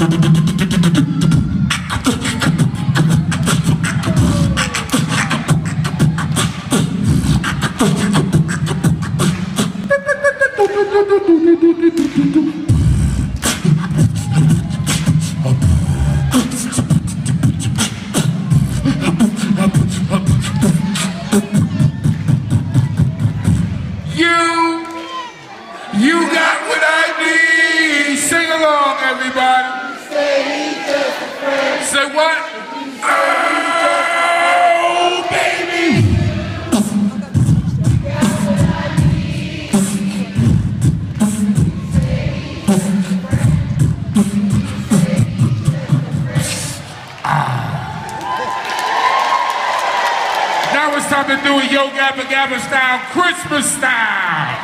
You got what I need. Sing along, everybody. Say what? Oh, baby. Now it's time to do it Yo Gabba Gabba style, Christmas style.